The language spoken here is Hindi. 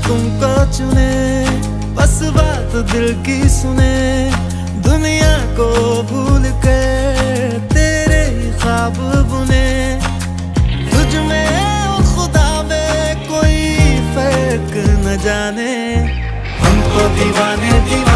तुमको चुने, बस बात दिल की सुने, दुनिया को भूल कर तेरे ख्वाब बुने। तुझ में और खुदा में कोई फर्क न जाने, हम तो दीवाने दीवाने